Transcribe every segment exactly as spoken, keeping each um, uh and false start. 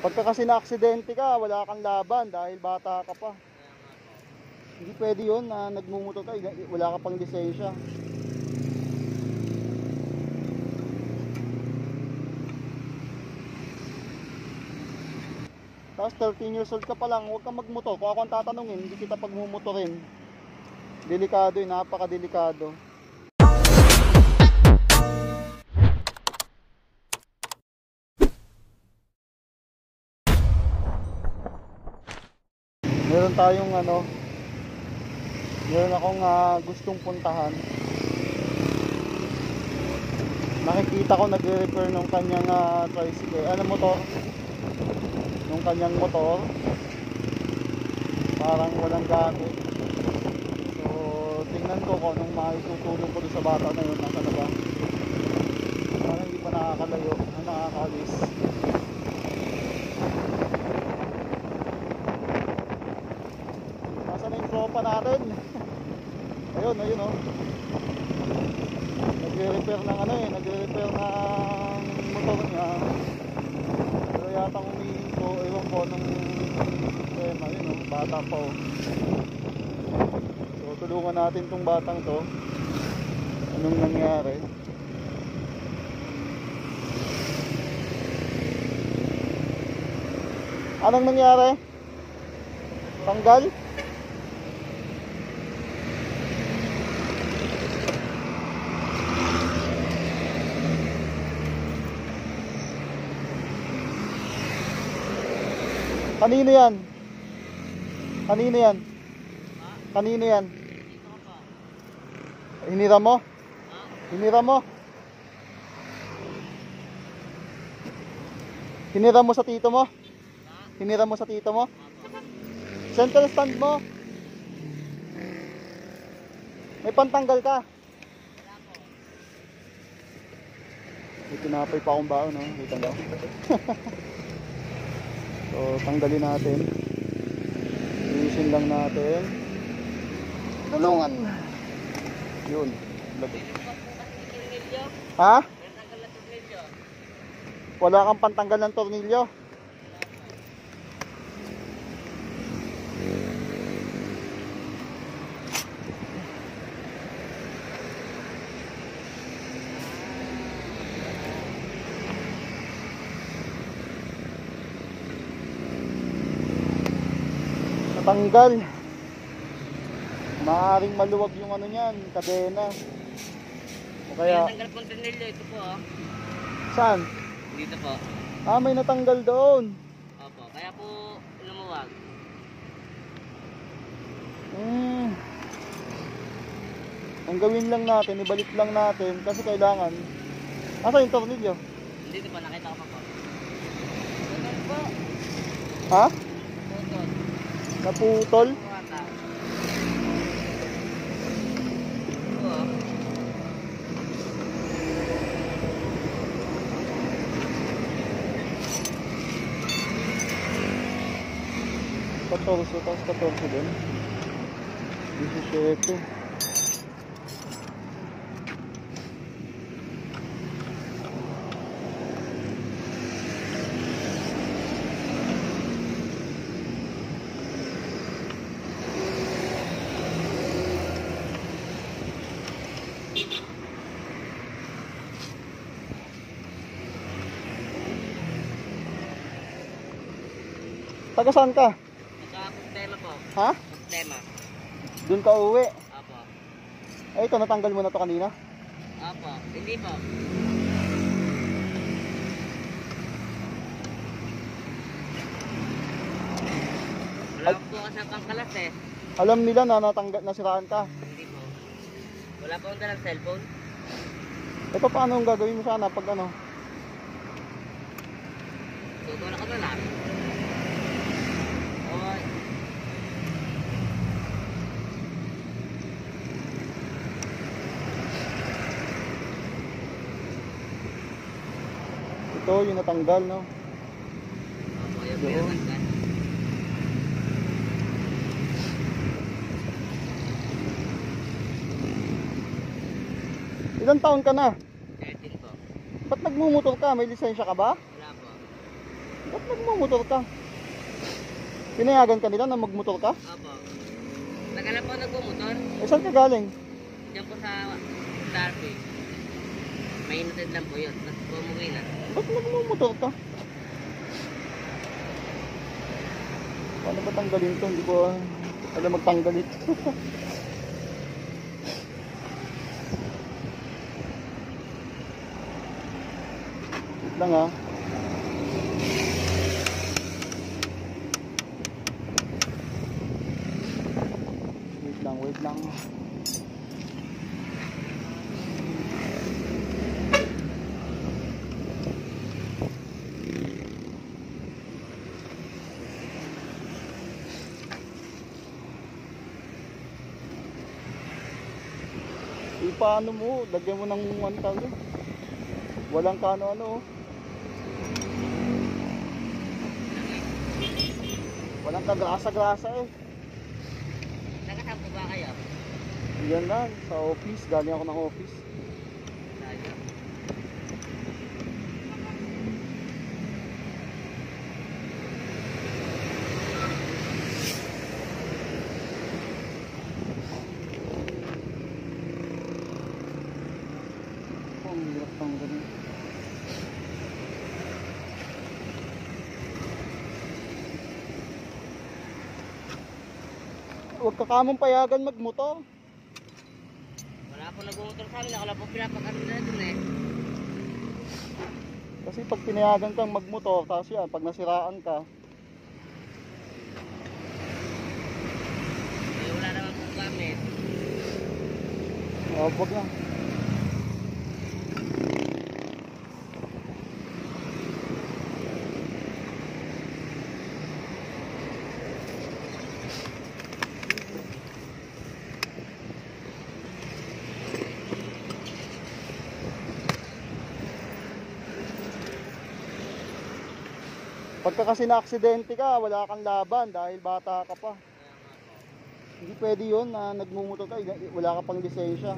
Pagka kasi na-aksidente ka, wala kang laban dahil bata ka pa. Hindi pwede yun na nagmumotor ka, wala ka pang lisensya. Tapos thirteen years old ka pa lang, huwag kang magmotor. Kung ako ang tatanungin, hindi kita pagmumotorin. Delikado yun, napakadelikado. Meron tayong ano, meron akong uh, gustong puntahan. Nakikita ko nagre-repair ng kanyang uh, tricycle, ano motor, ng kanyang motor. Parang walang gamit. So tingnan ko kung anong maitutulong ko doon sa bata na yun. Nasa na ba? Parang hindi pa nakakalayo, nakakalis. Tropa natin. Ayun, ayun oh. Nagre-repair ng ano eh, nagre-repair ng motor niya. Pero yata umihinto, ewan ko nung tema, ayun oh, bata pa oh. So tulungan natin tong batang to. Anong nangyari? Anong nangyari? Tanggal? Kanino yan? Kanino yan? Kanino yan? Hiniram mo? Hiniram mo? Hiniram mo sa tito mo? Hiniram mo sa tito mo? Center stand mo? May pantanggal ka? May tinapay pa akong baon, no? Kita mo? So tanggalin natin. Ayusin lang natin. Tulungan. Yun. Ha? Wala kang pantanggal ng tornilyo? Natanggal. Maaaring maluwag yung ano niyan, kadena. O kaya natanggal pong tornilyo, ito po oh. Saan? Dito po. Ah, may natanggal doon. Opo, kaya po lumuwag. Hmm. Ang gawin lang natin, ibalik lang natin kasi kailangan. Asa yung tornilyo? Dito po, nakita ko pa po. Putol po. Ha? Putol. Naputol? Ata. Ito oh. fourteen, tapos fourteen din. seventeen. Taga saan ka? Naka-problema po. Ha? Problema. Doon ka uwi. Opo. Eh ito, natanggal mo na to kanina? Opo. Hindi po. Wala po kasi ang pangkalas eh. Alam nila na natanggal, nasiraan ka. Hindi po. Wala po akong dalang cellphone. Eh paano ang gagawin mo sana pag ano? Tutulak ko na lang. Okay. Ito yung natanggal, no? Opo, yung Doon. pinatanggal. Ilang taon ka na? thirteen po. Ba't nagmumotor ka? May lisensya ka ba? Wala po. Ba't nagmumotor ka? Pinayagan ka nila na magmotor ka? Opo. Tagal na po nagmumotor. Eh, saan ka galing? Diyan po sa Darby. May inatid lang po yun. Tapos po umuwi na. Ba't nagmumotor ka? Paano ba tanggalin to? Hindi ko ah, alam magtanggal ito. Wait lang ah. Wait lang, wait lang. Eh, paano mo? Lagyan mo ng ano tawag yun? Walang kano-ano oh. Walang kagrasa-grasa eh. Nagkasama po ba kayo? Yan lang, sa office. Galing ako ng office. Tayo. Oh, ang hirap tanggalin. Huwag ka kamong payagan magmotor. Wala po nagmumotor sa amin. Ako lang po pinapakano na dun eh. Kasi pag pinayagan kang magmotor, tapos yan, pag nasiraan ka, Eh, wala naman po gamit. oh, wag lang. Pagka kasi na-aksidente ka, wala kang laban dahil bata ka pa. Hindi pwede yun na nagmumotor ka, wala ka pang lisensya.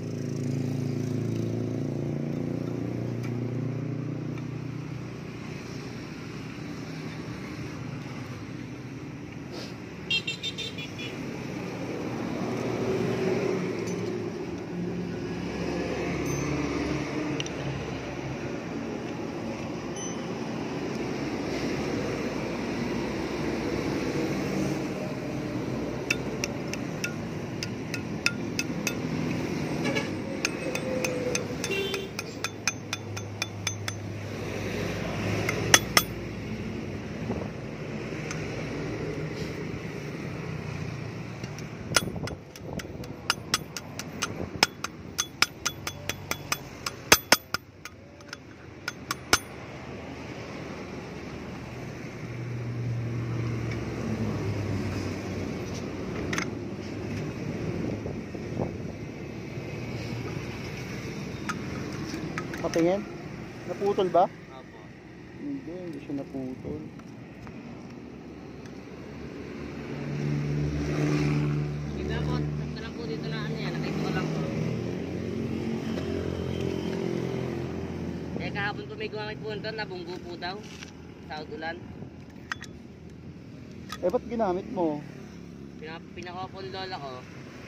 Patingin? Naputol ba? Opo. Hindi, hindi siya naputol. Dito lang po. Dito lang po dito na ano yan. Nakita ko lang po. Eh kahapon po may gumamit po nito. Nabunggo po daw. Sa ulan. Eh, ba't ginamit mo? Pinak Pinakuha po ng lola ko.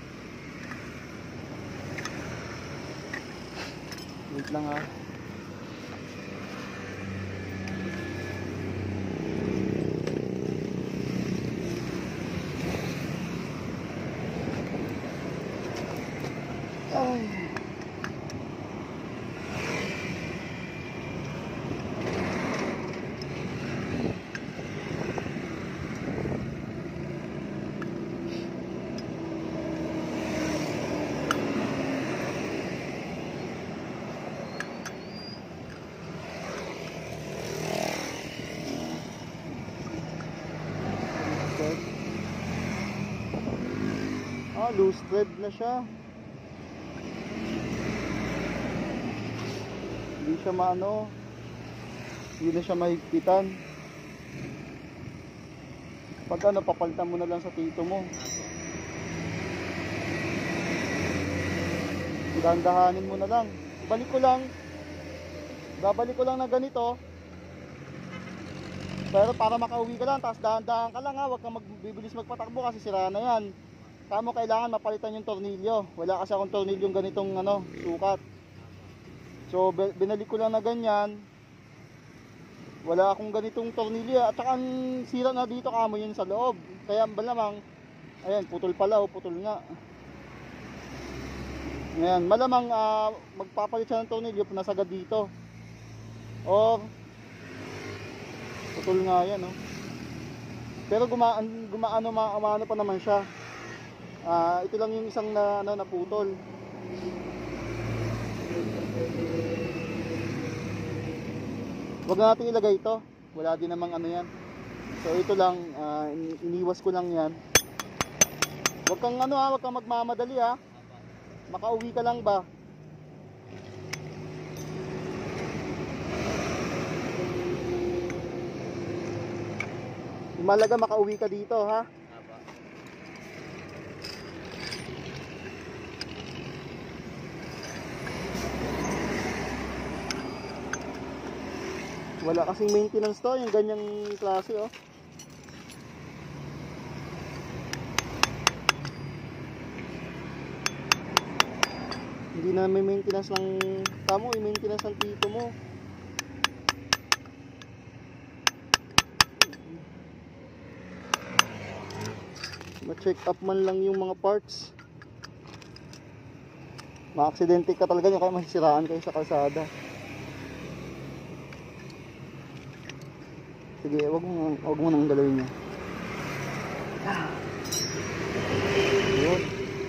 Wait lang ah. Ay. Ah, loose thread na siya. Hindi siya maano. Hindi na siya mahigpitan. Pag ano, papalitan mo na lang sa tito mo. Dahan-dahanin mo na lang. Balik ko lang. Babalik ko lang na ganito. Pero para makauwi ka lang, tapos dahan-dahan ka lang ha, huwag kang magbibilis magpatakbo kasi sira na yan. Kamo kailangan mapalitan yung tornilyo. Wala kasi akong tornilyong ganitong ano, sukat. So binalik ko lang na ganyan. Wala akong ganitong tornilyo at saka ang sira na dito kamo yun sa loob. Kaya malamang, ayan, putol pala o putol nga. Ayan, malamang uh, magpapalit siya ng tornilyo nasagad dito. Or putol nga yan, no? Pero gumaan, gumaano maano pa naman siya. Uh, ito lang yung isang na, ano, naputol. Huwag natin ilagay ito. Wala din namang ano yan. So ito lang, uh, iniwas ko lang yan. Huwag kang ano ha, huwag kang magmamadali ha. Makauwi ka lang ba? Malaga makauwi ka dito ha. Wala kasing maintenance to, yung ganyang klase oh. Hindi na may maintenance ng tamo, may maintenance ng tito mo. Ma-check up man lang yung mga parts. Ma-aksidente ka talaga nyo kaya masisiraan kayo sa kalsada. Sige, wag mo, wag mo nang galawin niya. Yun.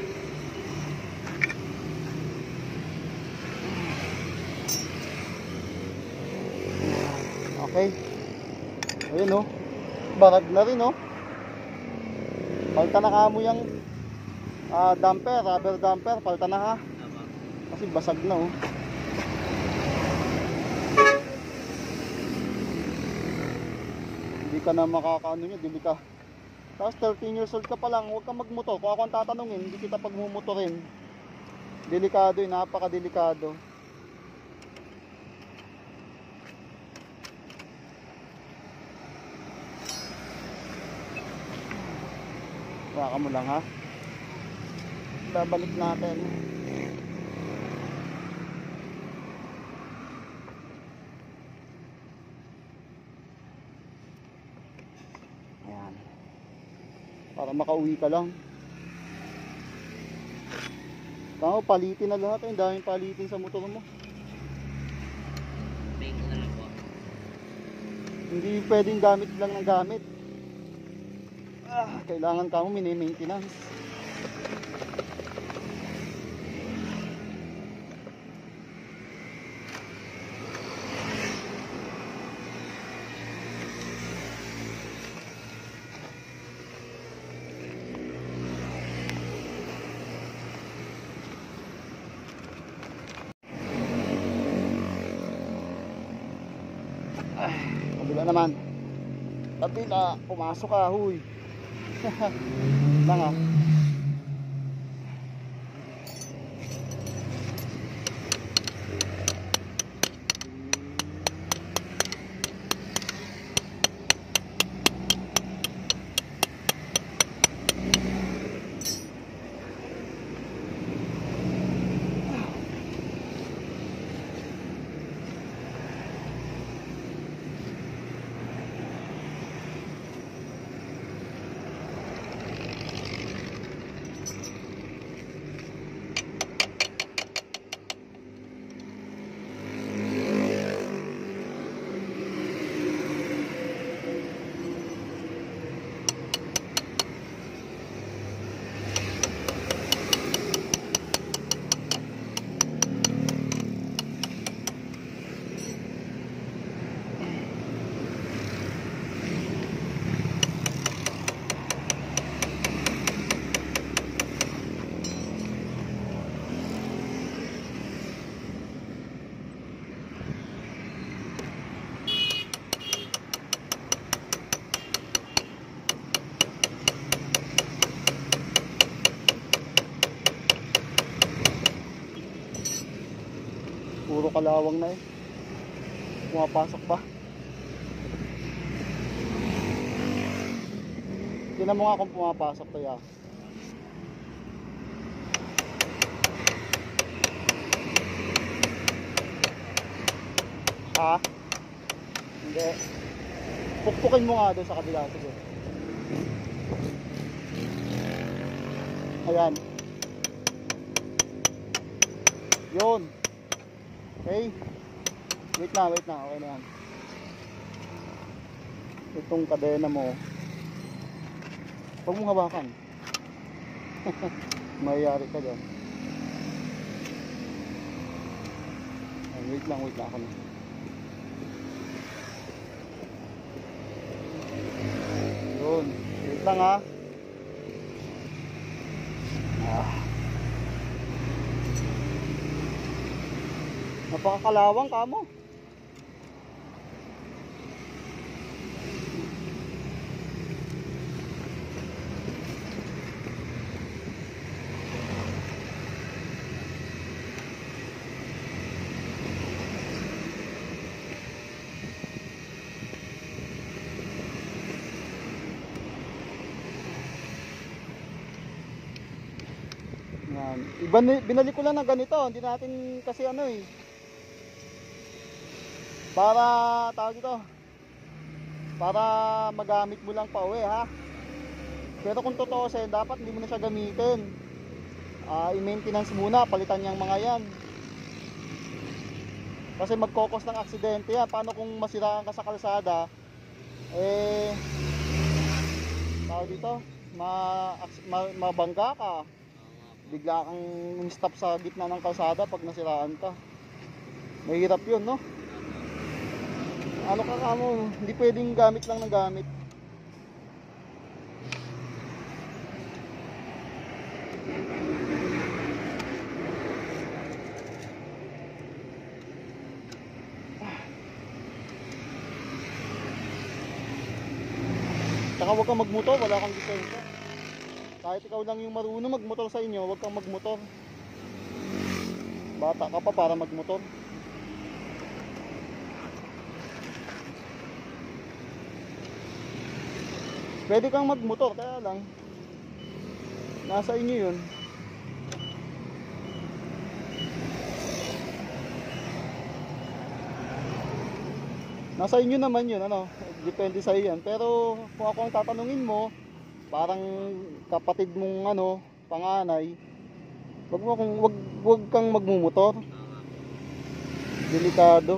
Okay. Ayun oh. Barag na rin oh. Palta na kamo yung uh, damper, rubber damper, palta na ha. Kasi basag na oh. Hindi ka na makakaano nyo, dili ka. Tapos thirteen years old ka pa lang, huwag kang magmotor. Kung ako ang tatanungin, hindi kita pagmumotorin. Delikado yun, napaka-delikado. Baka mo lang ha. Babalik natin. Para makauwi ka lang. Tama, palitin na lahat. Ang daming palitin sa motor mo. Tingin ko na lang po. Hindi pwedeng gamit lang ng gamit. Ah, kailangan ka mo mini-maintenance. Kabila naman. Kabila, pumasok ka, huy. Lang ah. Puro kalawang na eh. Pumapasok pa. Tingnan mo nga kung pumapasok to ya. Ha? Hindi. Pukpukin mo nga doon sa kabila. Sige. Ayan. Yun. Okay. Wait na, wait na. Okay na yan. Itong kadena mo. Huwag mong hawakan. Mayayari ka dyan. Ay, wait lang, wait lang ako na. Yun. Wait lang ha. Ah. Napakakalawang ka mo. Yan. Iba, binalik ko lang ng ganito. Hindi natin kasi ano eh. Para tawag ito. Para magamit mo lang pa uwi ha. Pero kung totoo sa'yo, dapat hindi mo na siya gamitin. Uh, i-maintenance muna, palitan niyang mga yan. Kasi magkokos ng aksidente yan. Paano kung masiraan ka sa kalsada? Eh, tawag dito, ma, ma, mabangga ka. Bigla kang stop sa gitna ng kalsada pag nasiraan ka. Mahirap yun, no? Ano ka kamo, hindi pwedeng gamit lang ng gamit. Saka huwag kang magmotor, wala kang lisensya. Kahit ikaw lang yung marunong magmotor sa inyo, huwag kang magmotor. Bata ka pa para magmotor. Pwede kang magmotor, kaya lang nasa inyo yun. Nasa inyo naman yun, ano, depende sa iyo yan. Pero kung ako ang tatanungin mo, parang kapatid mong ano, panganay, wag mo kung wag wag kang magmumotor. Delikado.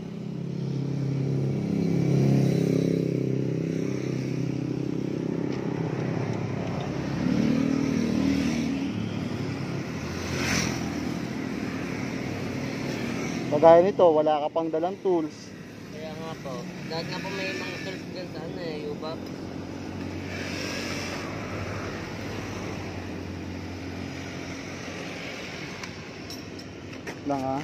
Kagaya nito, wala ka pang dalang tools. Kaya nga po, dahil nga po may mga tools dyan sa ano eh, yubak. Lang ha.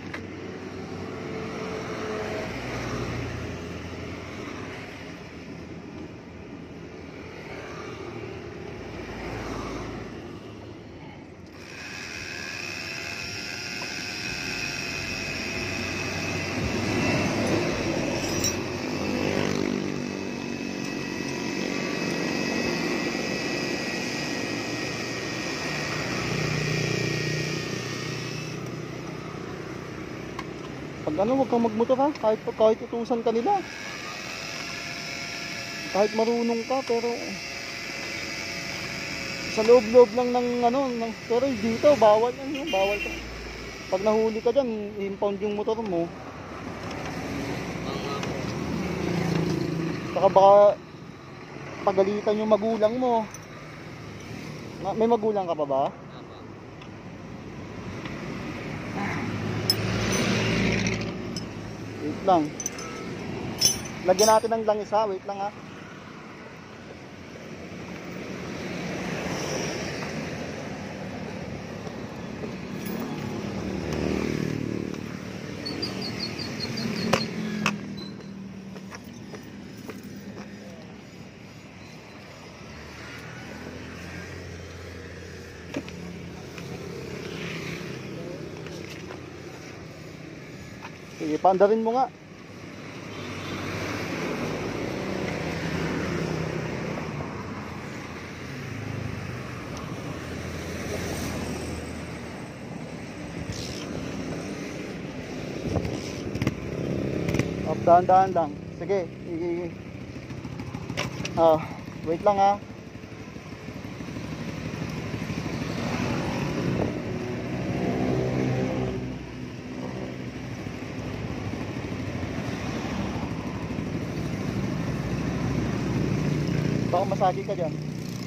Pag ano, huwag kang magmotor ha, kahit, kahit utusan ka nila. Kahit marunong ka, pero sa loob-loob lang ng ano, ng, pero dito, bawal yan, bawal ka. Pag nahuli ka dyan, i-impound yung motor mo. Saka baka pagalitan yung magulang mo. May magulang ka pa ba? Wait lang. Lagyan natin ng langis ha. Wait lang ha. Sige, paandarin mo nga. Dahan-dahan lang. Sige. I- ah, wait lang ha. Baka masagi ka dyan.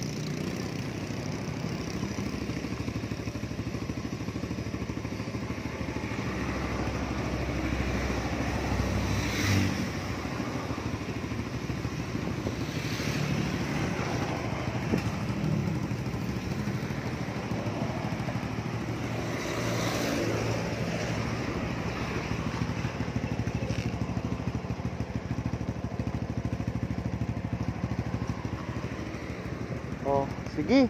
Oh, sige.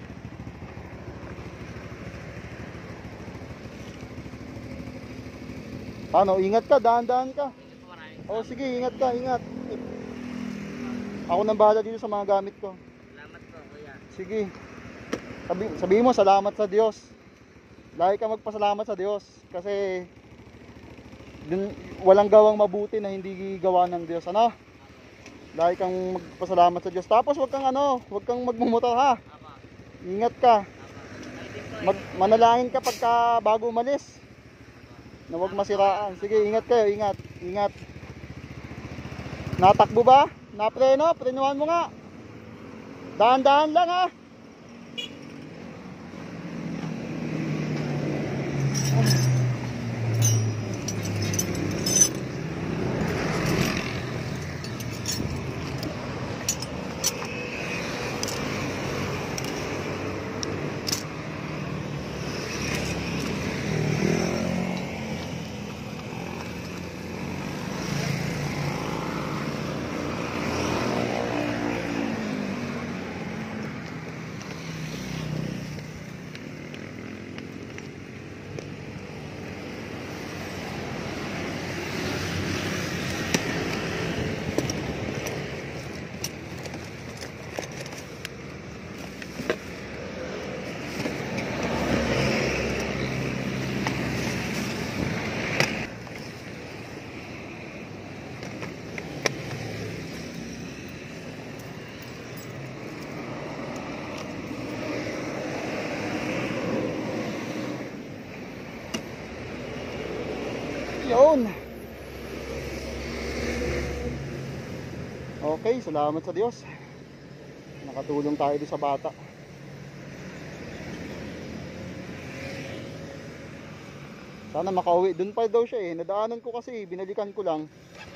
Paano? Ingat ka, dahan-dahan ka. Maraming Oh, sige, ingat ka, ingat. Ako nang bahala dito sa mga gamit ko. salamat po, kuya. Sige. Sabi, sabihin mo, salamat sa Diyos. Lagi ka magpasalamat sa Diyos. Kasi dun, walang gawang mabuti na hindi gawa ng Diyos. Ano? Lagi kang magpasalamat sa Diyos. Tapos wag kang ano, wag kang magmumotor ha. Apa. Ingat ka. Apa. Ay, din po, Mag, manalangin ka pagka bago umalis. Na wag masiraan. Sige, ingat kayo, ingat. Ingat. Natakbo ba? Napreno? Prenuhan mo nga. Dahan-dahan lang ha. Yun. Okay, salamat sa Diyos. Nakatulong tayo doon sa bata. Sana makauwi. Doon pa daw siya eh. Nadaanan ko kasi, binalikan ko lang.